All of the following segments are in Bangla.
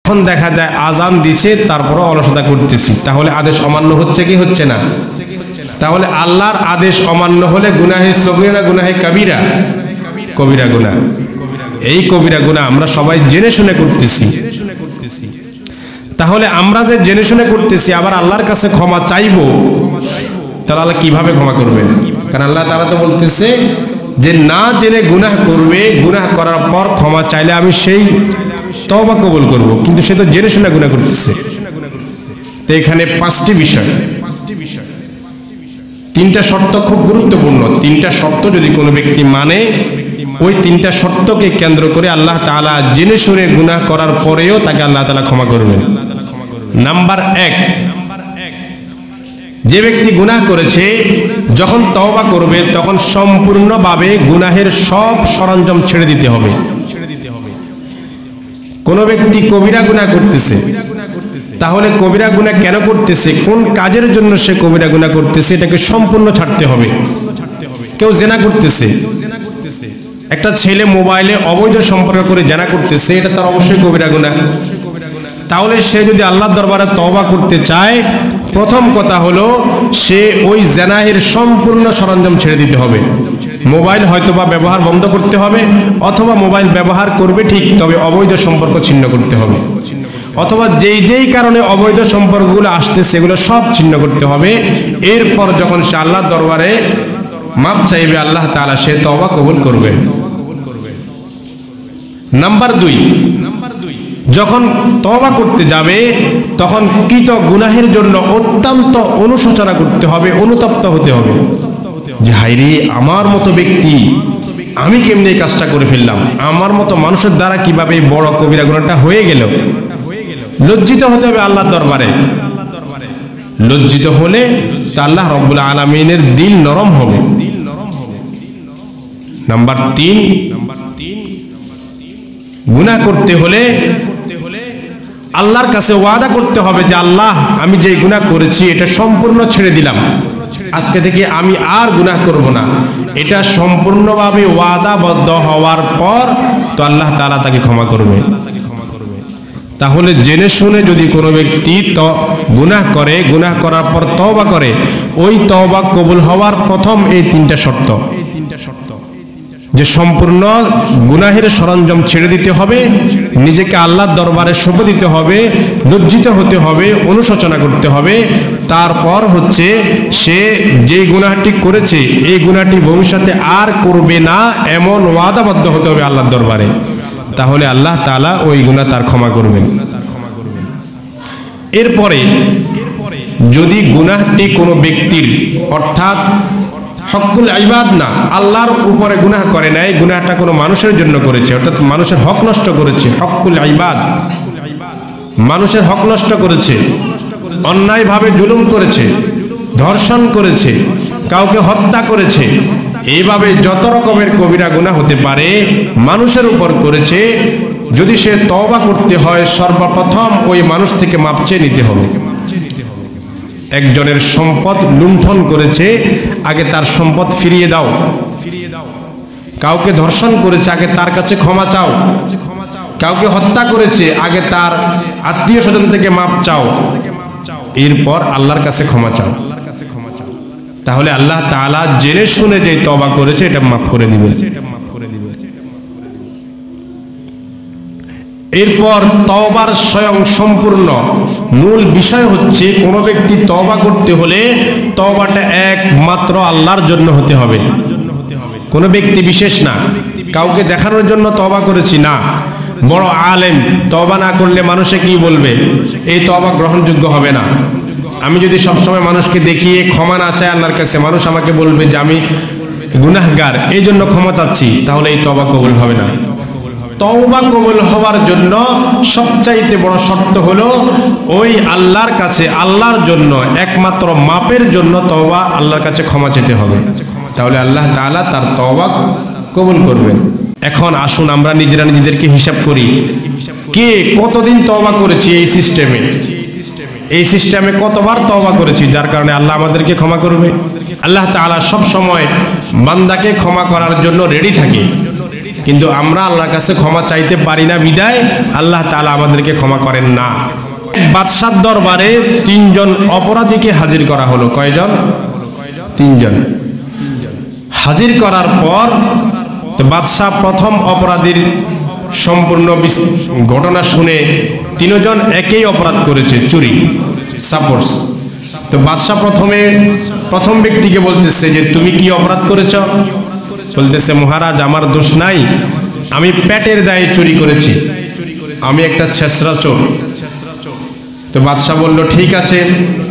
এখন দেখা যায় আজান দিচ্ছে তারপরও অলসতা করতেছি, তাহলে আদেশ অমান্য হচ্ছে কি হচ্ছে না? তাহলে আল্লাহর আদেশ অমান্য হলে গুনাহে সগীরা গুনাহে কাবীরা, কবিরা গুনাহ। এই কবিরা গুনাহ আমরা সবাই জেনে শুনে করতেছি। তাহলে আমরা যে জেনে শুনে করতেছি আবার আল্লাহর কাছে ক্ষমা চাইবো, তাহলে আল্লাহ কিভাবে ক্ষমা করবেন? কারণ আল্লাহ তাআলা তো বলতেছে যে না জেনে গুনাহ করবে, গুনাহ করার পর ক্ষমা চাইলে আমি সেই তওবা কবুল করব, কিন্তু সে তো জেনে শুনে গুনাহ করতেছে। তো এখানে পাঁচটি বিষয়, তিনটা শর্ত খুব গুরুত্বপূর্ণ। তিনটা শর্ত যদি কোনো ব্যক্তি মানে, ওই তিনটা শর্তকে কেন্দ্র করে আল্লাহ তাআলা জেনে শুনে গুনাহ করার পরেও তাকে আল্লাহ তাআলা ক্ষমা করবেন। নাম্বার 1, যে ব্যক্তি গুনাহ করেছে যখন তওবা করবে তখন সম্পূর্ণভাবে গুনাহের সব সরঞ্জাম ছেড়ে দিতে হবে। কোন ব্যক্তি কবিরা গুনাহ করতেছে, তাহলে কবিরা গুনাহ কেন করতেছে, কোন কাজের জন্য সে কবিরা গুনাহ করতেছে, এটাকে সম্পূর্ণ ছাড়তে হবে। কেউ জেনা করতেছে, একটা ছেলে মোবাইলে অবৈধ সম্পর্ক করে জেনা করতেছে, এটা তার অবশ্যই কবিরা গুনাহ। তাহলে সে যদি আল্লাহর দরবারে তওবা করতে চায়, প্রথম কথা হলো সে ওই জেনাহের সম্পূর্ণ সরঞ্জাম ছেড়ে দিতে হবে। মোবাইল হয়তোবা ব্যবহার বন্ধ করতে হবে, অথবা মোবাইল ব্যবহার করবে ঠিক, তবে অবৈধ সম্পর্ক ছিন্ন করতে হবে, অথবা যেই কারণে অবৈধ সম্পর্কগুলো আসছে সেগুলো সব ছিন্ন করতে হবে। এরপর যখন সে আল্লাহর দরবারে মাপ চাইবে, আল্লাহ তাআলা সে তওবা কবুল করবেন। নাম্বার 2, যখন তওবা করতে যাবে তখন কৃত গুনাহের জন্য অত্যন্ত অনুশোচনা করতে হবে, অনুতপ্ত হতে হবে যে হায়রে আমার মতো ব্যক্তি, আমি কেমনে এই কাজটা করে ফেললাম, আমার মতো মানুষের দ্বারা কিভাবে বড় কবিরা গুনাহটা হয়ে গেল। লজ্জিত হতে হবে আল্লাহর দরবারে। লজ্জিত হলে তা আল্লাহ রাব্বুল আলামিনের দিল নরম হবে। নাম্বার 3, গুনাহ করতে হলে আল্লাহর কাছে ওয়াদা করতে হবে যে আল্লাহ আমি যে গুনাহ করেছি এটা সম্পূর্ণ ছেড়ে দিলাম, আজকে থেকে আমি আর গুনাহ করব না। এটা সম্পূর্ণভাবে ওয়াদাবদ্ধ হওয়ার পর তো আল্লাহ তাআলা তাকে ক্ষমা করবে। তাহলে জেনে শুনে যদি কোনো ব্যক্তি গুনাহ করে, গুনাহ করার পর তওবা করে, ওই তওবা কবুল হওয়ার প্রথম এই তিনটা শর্ত, যে সম্পূর্ণ গুনাহের সরঞ্জাম ছেড়ে দিতে হবে, নিজেকে আল্লাহর দরবারে সঁপে দিতে হবে, লজ্জিত হতে হবে, অনুশোচনা করতে হবে। তারপর হচ্ছে সে যে গুনাহটি করেছে এই গুনাহটি ভবিষ্যতে আর করবে না এমন ওয়াদাবদ্ধ হতে হবে আল্লাহর দরবারে, তাহলে আল্লাহ তাআলা ওই গুনাহ তার ক্ষমা করবেন। এরপরে যদি গুনাহটি কোনো ব্যক্তির অর্থাৎ হকুল ইবাদ না, আল্লাহর উপরে গুনাহ করে নাই, গুনাহটা কোনো মানুষের জন্য করেছে, অর্থাৎ মানুষের হক নষ্ট করেছে, হকুল ইবাদ, মানুষের হক নষ্ট করেছে, অন্যায়ভাবে জুলুম করেছে, ধর্ষণ করেছে, কাউকে হত্যা করেছে, এইভাবে যত রকমের কবিরা গুনাহ হতে পারে মানুষের উপর করেছে। যদি সে তওবা করতে হয় সর্বপ্রথম ওই মানুষ থেকে মাপ চেয়ে নিতে হবে। একজনের সম্পদ লুণ্ঠন করেছে, আগে তার সম্পদ ফিরিয়ে দাও। কাউকে ধর্ষণ করেছে, আগে তার কাছে ক্ষমা চাও। কাউকে হত্যা করেছে, আগে তার আত্মীয় স্বজন থেকে মাপ চাও, এরপর আল্লাহর কাছে ক্ষমা চাও। তাহলে আল্লাহ তাআলা জেনে শুনে যে তওবা করেছে এটা মাফ করে দিবেন। এরপর তওবার স্বয়ং সম্পূর্ণ মূল বিষয় হচ্ছে কোনো ব্যক্তি তওবা করতে হলে তওবাটা একমাত্র আল্লাহর জন্য হতে হবে, কোনো ব্যক্তি বিশেষ না, কাউকে দেখানোর জন্য তওবা করেছি না। বড় আলেম তওবা না করলে মানুষে কি বলবে, এই তওবা গ্রহণযোগ্য হবে না। আমি যদি সবসময় মানুষকে দেখিয়ে ক্ষমা না চাই আল্লাহর কাছে, মানুষ আমাকে বলবে যে আমি গুনাহগার, এই জন্য ক্ষমা চাচ্ছি, তাহলে এই তওবা কবুল হবে না। তওবা কবুল হওয়ার জন্য সবচাইতে বড় শর্ত হলো ওই আল্লাহর কাছে, আল্লাহর জন্য, একমাত্র মাপের জন্য তওবা আল্লাহর কাছে ক্ষমা চেতে হবে, তাহলে আল্লাহ তাআলা তার তওবা কবুল করবেন। এখন আসুন আমরা নিজেরা নিজেদেরকে হিসাব করি, কে কতদিন তওবা করেছি এই সিস্টেমে কতবার তওবা করেছি, যার কারণে আল্লাহ আমাদেরকে ক্ষমা করবে। আল্লাহ তাআলা সব সময় বান্দাকে ক্ষমা করার জন্য রেডি থাকে। কিন্তু আমরা আল্লাহর কাছে ক্ষমা চাইতে পারি না বিদায় আল্লাহ তাআলা আমাদেরকে ক্ষমা করেন না। বাদশার দরবারে 3 জন অপরাধীকে হাজির করা হলো। কয়জন? 3 জন। হাজির করার পর বাদশাহ প্রথম অপরাধীর সম্পূর্ণ ঘটনা শুনে 3 জন একই অপরাধ করেছে, চুরি। সাপোজ তো বাদশাহ প্রথম ব্যক্তিকে বলতেছে যে তুমি কি অপরাধ করেছ? বলতেছে মহারাজ আমার দোষ নাই, আমি পেটের দায়ে চুরি করেছি, আমি একটা ছেঁচড়া চোর। তো বাদশাহ বলল ঠিক আছে,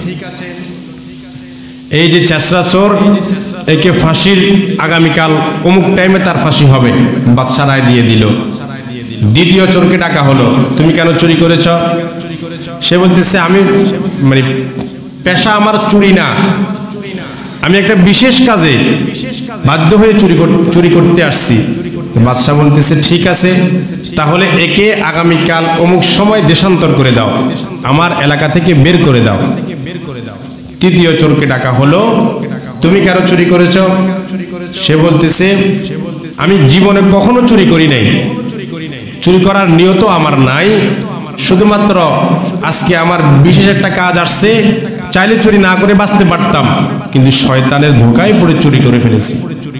এই যে ছেঁচড়া চোর একে ফাঁসির আগামীকাল অমুক টাইমে তার ফাঁসি হবে। বাদশাহ রায় দিয়ে দিল। দ্বিতীয় চোরকে ডাকা হলো, তুমি কেন চুরি করেছ? সে বলতেছে আমি মানে পেশা আমার চুরি না, আমি একটা বিশেষ কাজে বাধ্য হয়ে চুরি করতে আসছি। বাদশাহ বলতেছে ঠিক আছে, তাহলে একে আগামীকাল অমুক সময় দেশান্তর করে দাও, আমার এলাকা থেকে বের করে দাও। তৃতীয় চোরকে ডাকা হলো, তুমি কেন চুরি করেছ? সে বলতেছে আমি জীবনে কখনো চুরি করি নাই, চুরি করার নিয়ত আমার নাই, শুধুমাত্র আজকে আমার বিশেষ একটা কাজ আসছে, চাইলে চুরি না করে বাঁচতে পারতাম, কিন্তু শয়তানের ধোঁকায় পড়ে চুরি করে ফেলেছি।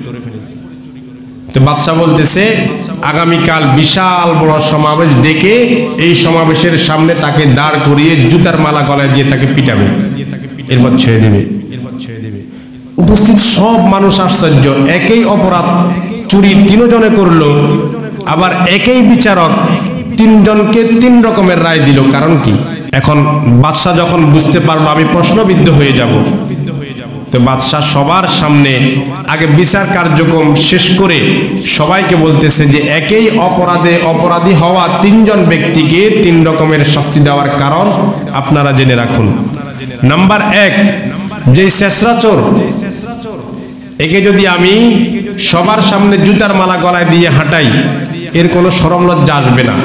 তো বাদশাহ বলতেছে আগামীকাল বিশাল বড় সমাবেশ ডেকে এই সমাবেশের সামনে তাকে দাঁড় করিয়ে জুতার মালা গলায় দিয়ে তাকে পিটাবে, এরপর ছেড়ে দেবে। উপস্থিত সব মানুষ আশ্চর্য, একই অপরাধ চুরি 3 জনে করলো, আবার একই বিচারক 3 জনকে 3 রকমের রায় দিল, কারণ কি? এখন বাদশাহ যখন বুঝতে পারলো আমি প্রশ্নবিদ্ধ হয়ে যাব, তো বাদশাহ সবার সামনে আগে বিচার কার্যক্রম শেষ করে সবাইকে বলতেছে যে একই অপরাধী হওয়া 3 জন ব্যক্তিকে 3 রকমের শাস্তি দেওয়ার কারণ আপনারা জেনে রাখুন। নাম্বার 1, যে ছেঁচড়া চোর, একে যদি আমি সবার সামনে জুতার মালা গলায় দিয়ে হাঁটাই, এর কোনো শরম লজ্জা আসবে না,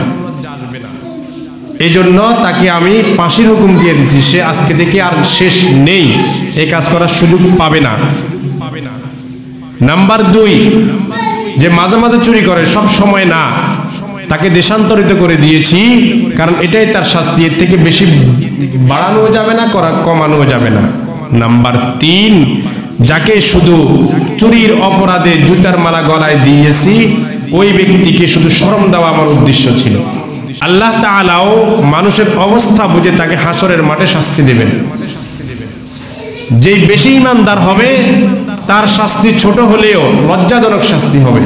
এই জন্য তাকে আমি ফাঁসির হুকুম দিয়ে দিচ্ছি, সে আজকে থেকে আর শেষ নেই, এই কাজ করার সুযোগ পাবে না। নাম্বার 2, যে মাঝে মাঝে চুরি করে, সব সময় না, তাকে দেশান্তরিত করে দিয়েছি, কারণ এটাই তার শাস্তি, এর থেকে বেশি বাড়ানো যাবে না, কমানো যাবে না। নাম্বার 3, যাকে শুধু চুরির অপরাধে জুতার মালা গলায় দিয়েছি, ওই ব্যক্তিকে শুধু শরম দেওয়া আমার উদ্দেশ্য ছিল। আল্লাহ তাআলাও মানুষের অবস্থা বুঝে তাকে হাসরের মাঠে শাস্তি দেবেন। যেই বেশি ইমানদার হবে তার শাস্তি ছোট হলেও লজ্জাজনক শাস্তি হবে,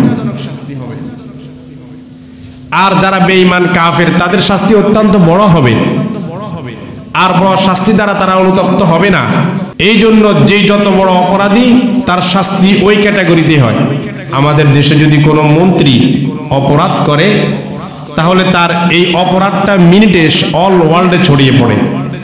আর যারা বেঈমান কাফের তাদের শাস্তি অত্যন্ত বড় হবে, আর বড় শাস্তি দ্বারা তারা অনুতপ্ত হবে না। এই জন্য যেই যত বড় অপরাধী তার শাস্তি ওই ক্যাটাগরিতে হয়। আমাদের দেশে যদি কোনো মন্ত্রী অপরাধ করে, তাহলে তার এই অপরাধটা মিনিটে অল ওয়ার্ল্ডে ছড়িয়ে পড়ে।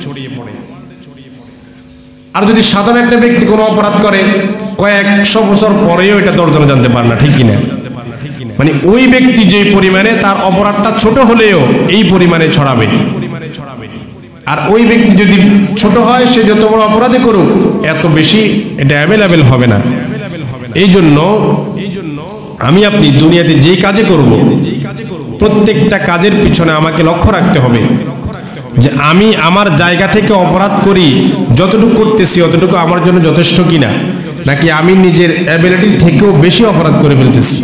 আর যদি সাধারণ একটা ব্যক্তি কোনো অপরাধ করে, কয়েকশো বছর পরেও এটা 10 জন জানতে পারে না, ঠিক কিনা? মানে ওই ব্যক্তি যে পরিমাণে তার অপরাধটা ছোট হলেও এই পরিমাণে ছড়াবে, আর ওই ব্যক্তি যদি ছোট হয়, সে যত বড় অপরাধী করুক, এত বেশি এটা অ্যাভেলেবেল হবে না। এই জন্য আমি আপনি দুনিয়াতে যেই কাজে করব, প্রত্যেকটা কাজের পিছনে আমাকে লক্ষ্য রাখতে হবে যে আমি আমার জায়গা থেকে অপরাধ করি, যতটুকু করতেছি অতটুকু আমার জন্য যথেষ্ট কিনা, নাকি আমি নিজের অ্যাবিলিটি থেকেও বেশি অপরাধ করে ফেলতেছি।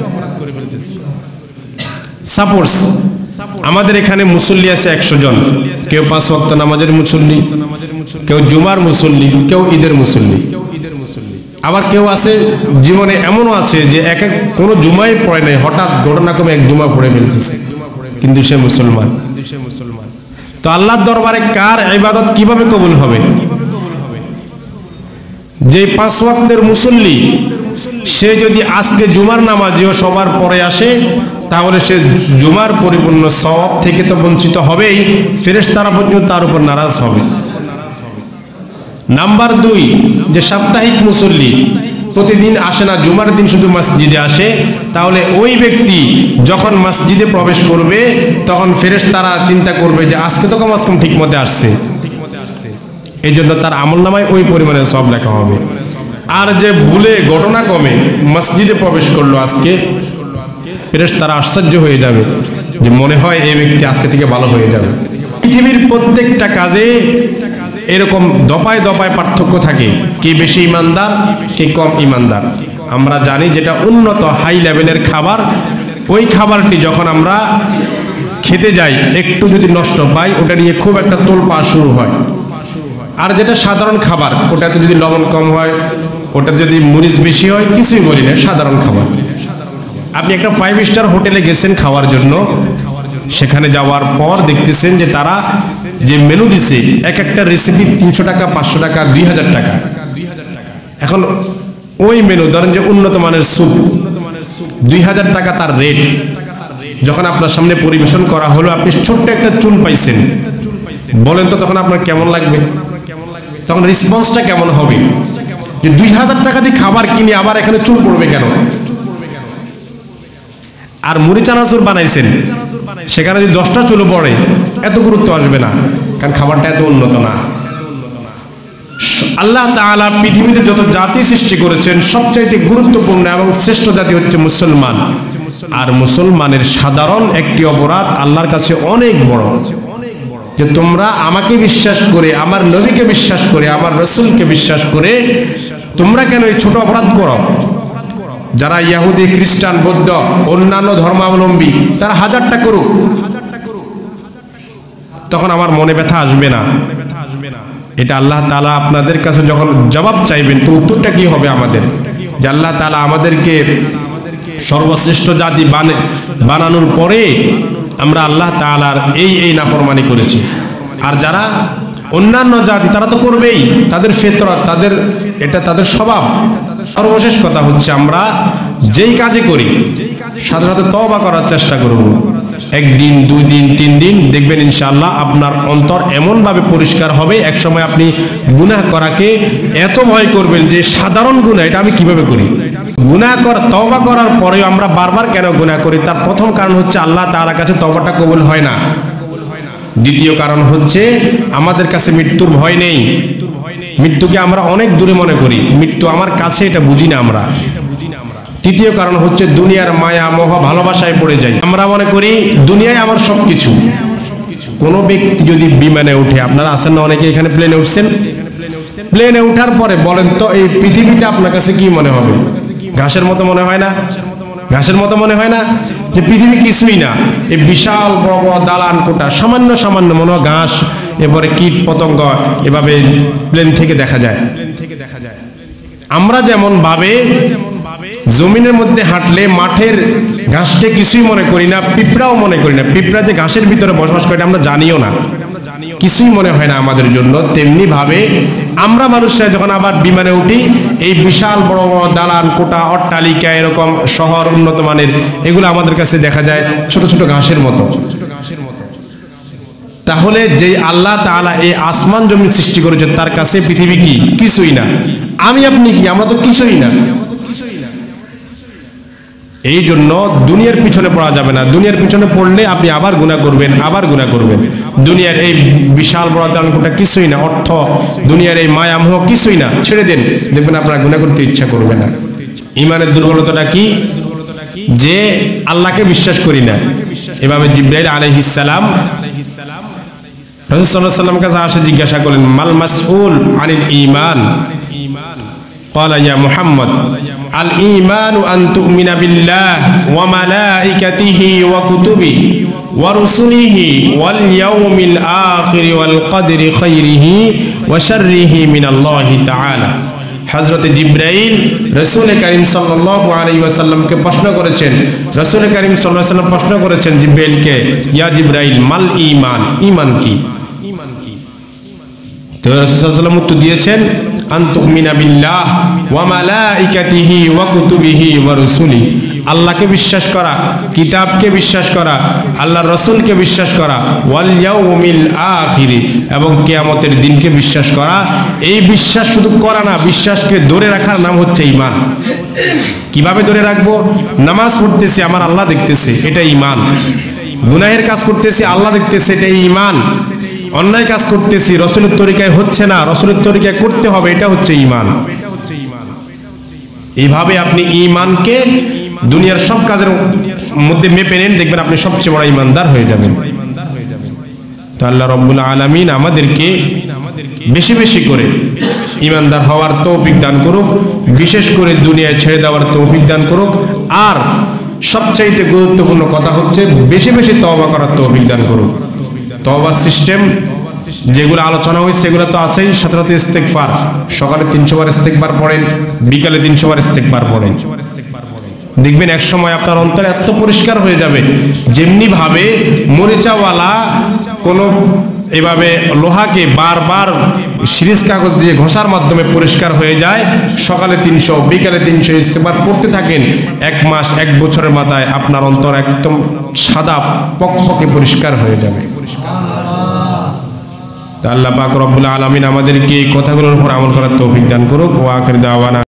সাপোজ আমাদের এখানে মুসল্লি আছে 100 জন, কেউ 5 ওয়াক্ত নামাজের মুসল্লি, কেউ জুমার মুসল্লি, কেউ ঈদের মুসল্লি, আবার কেউ আছে জীবনে এমনও আছে যে কোনো জুমাই পড়ে নাই, হঠাৎ ঘটনাক্রমে 1 জুমা পড়ে ফেলতেছে, কিন্তু সে মুসলমান। তো আল্লাহর দরবারে কার ইবাদত কিভাবে কবুল হবে? যে 5 ওয়াক্তের মুসল্লি, সে যদি আজকে জুমার নামাজেও সবার পরে আসে, তাহলে সে জুমার পরিপূর্ণ সওয়াব থেকে তো বঞ্চিত হবেই, ফেরেশতারা পর্যন্ত তার উপর নারাজ হবে। নাম্বার 2, যে সাপ্তাহিক মুসল্লি, প্রতিদিন আসে না, জুমার দিন শুধু মসজিদে আসে, তাহলে ওই ব্যক্তি যখন মসজিদে প্রবেশ করবে তখন ফেরেশতারা চিন্তা করবে যে আজকে তো কম কম ঠিক মতে আসছে, এই জন্য তার আমলনামায় ওই পরিমাণে সওয়াব লেখা হবে। আর যে ভুলে ঘটনা কমে মসজিদে প্রবেশ করলো আজকে, ফেরেশতারা আশ্চর্য হয়ে যাবে যে মনে হয় এই ব্যক্তি আজকে থেকে ভালো হয়ে যাবে। পৃথিবীর প্রত্যেকটা কাজে এরকম দপায় দপায় পার্থক্য থাকে, কে বেশি ইমানদার কে কম ইমানদার। আমরা জানি যেটা উন্নত হাই লেভেলের খাবার, ওই খাবারটি যখন আমরা খেতে যাই একটু যদি নষ্ট পাই ওটা নিয়ে খুব একটা তোলপাড় শুরু হয়। আর যেটা সাধারণ খাবার ওটাতে যদি লবণ কম হয়, ওটাতে যদি মরিচ বেশি হয়, কিছুই বলি না, সাধারণ খাবার। আপনি একটা 5 স্টার হোটেলে গেছেন খাওয়ার জন্য, সেখানে যাওয়ার পর দেখতেছেন যে তারা যে মেনু দিছে এক একটা রেসিপি 300 টাকা, 500 টাকা, 2000 টাকা। এখন ওই মেনু ধরেন যে উন্নত মানের স্যুপ, 2000 টাকা তার রেট। যখন আপনার সামনে পরিবেশন করা হলো, আপনি ছোট্ট একটা চুল পাইছেন, বলেন তো তখন আপনার কেমন লাগবে? তখন রেসপন্সটা কেমন হবে যে 2000 টাকা দিয়ে খাবার কিনে আবার এখানে চুল পড়বে কেন? আর মুড়ি চানাচুর বানাইছেন, সেখানে যদি 10টা চুল পড়ে এত গুরুত্ব আসবে না, কারণ খাবারটা এত উন্নত না। আল্লাহ তাআলা পৃথিবীতে যত জাতি সৃষ্টি করেছেন সবচাইতে গুরুত্বপূর্ণ এবং শ্রেষ্ঠ জাতি হচ্ছে মুসলমান। আর মুসলমানের সাধারণ একটি অপরাধ আল্লাহর কাছে অনেক বড়, যে তোমরা আমাকে বিশ্বাস করে, আমার নবীকে বিশ্বাস করে, আমার রাসূলকে বিশ্বাস করে তোমরা কেন এই ছোট অপরাধ করো? যারা ইহুদি, খ্রিস্টান, বৌদ্ধ, অন্যান্য ধর্মাবলম্বী তারা 1000টা করুক, তখন আমার মনে ব্যথা আসবে না। এটা আল্লাহ তাআলা আপনাদের কাছে যখন জবাব চাইবেন তো উত্তরটা কি হবে আমাদের? যে আল্লাহ তাআলা আমাদেরকে সর্বশ্রেষ্ঠ জাতি বানানোর পরে আমরা আল্লাহ তাআলার এই নাফরমানি করেছি। আর যারা অন্যান্য জাতি তারা তো করবেই, তাদের ফিতরত, এটা তাদের স্বভাব। সর্বশেষ কথা হচ্ছে আমরা যেই কাজে করি সাথে সাথে তওবা করার চেষ্টা করব। 1 দিন 2 দিন 3 দিন দেখবেন ইনশাআল্লাহ আপনার অন্তর এমনভাবে পরিষ্কার হবে, একসময় আপনি গুনাহ করাকে এত ভয় করবেন যে সাধারণ গুনাহ এটা আমি কিভাবে করি। তওবা করার পরেও আমরা বারবার কেন গুনাহ করি? তার প্রথম কারণ হচ্ছে আল্লাহ তাআলার কাছে তওবাটা কবুল হয় না। দ্বিতীয় কারণ হচ্ছে আমাদের কাছে মৃত্যুর ভয় নেই। মৃত্যুকে আমরা অনেক দূরে মনে করি, মৃত্যু আমার কাছে এটা বুঝি না আমরা। তৃতীয় কারণ হচ্ছে দুনিয়ার মায়া মোহ ভালোবাসায় পড়ে যাই। আমরা মনে করি দুনিয়ায় আমার সবকিছু। কোনো ব্যক্তি যদি বিমানে উঠে, আপনারা আছেন না অনেকে এখানে প্লেনে উঠছেন, প্লেনে ওঠার পরে বলেন তো এই পৃথিবীটা আপনার কাছে কি মনে হবে? ঘাসের মতো মনে হয় না? ঘাসের মতো মনে হয় না? যে পৃথিবী কিছুই না, এই বিশাল বড় বড় দালান কোঠা, সামান্য সামান্য মনে হয় ঘাস, এরপরে কীট পতঙ্গ এভাবে প্লেন থেকে দেখা যায়। আমরা যেমন ভাবে জমিনের মধ্যে হাঁটলে মাঠের ঘাসকে কিছুই মনে করি না, পিঁপড়াও মনে করি না। পিঁপড়া যে ঘাসের ভিতরে বসবাস করে আমরা জানিও না, কিছুই মনে হয় না আমাদের জন্য। তেমনি ভাবে আমরা মানুষরা যখন আবার বিমানে উঠি, এই বিশাল বড় বড় দালান কোঠা, অট্টালিকা, এরকম শহর উন্নত মানের, এগুলো আমাদের কাছে দেখা যায় ছোট ছোট ঘাসের মতো। তাহলে যে আল্লাহ তাআলা এই আসমান জমি সৃষ্টি করেছে তার কাছে পৃথিবী কি? কিছুই না। আমি আপনি কি? আমরা তো কিছুই না। এই জন্য দুনিয়ার পিছনে পড়া যাবে না। দুনিয়ার পিছনে পড়লে আপনি আবার গুনাহ করবেন, আবার গুনাহ করবেন। দুনিয়ার এই বিশাল বড় দালানকোঠা কিছুই না, অর্থ, দুনিয়ার এই মায়া মোহ কিছুই না, ছেড়ে দেন, দেখবেন আপনার গুনাহ করতে ইচ্ছা করবে না। ইমানের দুর্বলতাটা কি? যে আল্লাহকে বিশ্বাস করি না। এভাবে জিবরাইল আলাইহিস সালাম রাসূল সাল্লাল্লাহু আলাইহি ওয়াসাল্লাম কাছে আসে জিজ্ঞাসা করলেন, মাল মাসউল আনিল ঈমান? ক্বালা ইয়া মুহাম্মদ আল ঈমানু আন তু'মিনা বিল্লাহ ওয়া মালাইকাতিহি ওয়া কুতুবিহি ওয়া রুসুলিহি ওয়াল ইয়াউমিল আখির ওয়াল কদরি খাইরিহি ওয়া শাররিহি মিনাল্লাহি তাআলা। হযরত জিবরাইল রাসূল করিম সাল্লাল্লাহু আলাইহি ওয়াসাল্লামকে প্রশ্ন করেছেন। রাসূল করিম সাল্লাল্লাহু আলাইহি ওয়াসাল্লাম প্রশ্ন করেছেন জিবরাইলকে, ইয়া জিবরাইল মাল ঈমান? ঈমান কি? তো রাসূল সাল্লাল্লাহু আলাইহি ওয়াসাল্লাম উত্তর দিয়েছেন, আন তু'মিনা বিল্লাহ ওয়া মালাইকাতিহি ওয়া কুতুবিহি ওয়া রুসুলিহি। আল্লাহকে বিশ্বাস করা, কিতাবকে বিশ্বাস করা, আল্লাহর রাসূলকে বিশ্বাস করা, ওয়াল ইয়াউমিল আখির, এবং কিয়ামতের দিনকে বিশ্বাস করা। এই বিশ্বাস শুধু করা না, বিশ্বাসকে ধরে রাখার নাম হচ্ছে ঈমান। কিভাবে ধরে রাখবো? নামাজ পড়তেছি, আমার আল্লাহ দেখতেছে, এটা ঈমান। গুনাহের কাজ করতেছি, আল্লাহ দেখতেছে, এটা ঈমান। অন্যায় কাজ করতেছি, রাসূলের তরিকায় হচ্ছে না, রাসূলের তরিকায় করতে হবে, এটা হচ্ছে ঈমান। এইভাবে আপনি ঈমানকে দুনিয়ার সব কাজের মধ্যে মেপে নেন, দেখবেন আপনি সবচেয়ে বড় ইমানদার হয়ে যাবেন। তো আল্লাহ রাব্বুল আলামিন আমাদেরকে বেশি বেশি করে ইমানদার হওয়ার তৌফিক দান করুক, বিশেষ করে দুনিয়ায় ছেড়ে দেওয়ার তৌফিক দান করুক। আর সবচাইতে গুরুত্বপূর্ণ কথা হচ্ছে বেশি বেশি তওবা করার তৌফিক দান করুক। তওবার সিস্টেম যেগুলো আলোচনা হয়েছে সেগুলো তো আছেই, সাথে সাথে ইস্তেগফার। সকালে 300 বার ইস্তেগফার পড়েন, বিকালে 300 বার ইস্তেগফার পড়েন, দেখবেন এক সময় আপনার অন্তর এত পরিষ্কার হয়ে যাবে, যেমনি ভাবে মরিচাওয়ালা কোনো এভাবে লোহাকে বারবার সিরিজ কাগজ দিয়ে ঘষার মাধ্যমে পরিষ্কার হয়ে যায়। সকালে 300 বিকালে 300 ইস্তেগফার পড়তে থাকেন, 1 মাস 1 বছরের মাথায় আপনার অন্তর একদম সাদা পকপকে পরিষ্কার হয়ে যাবে। আল্লাহ পাক রব্বুল আলামিন আমাদেরকে এই কথাগুলোর উপর আমল করার তৌফিক দান করুক। ওয়া আখির দাওয়ানা।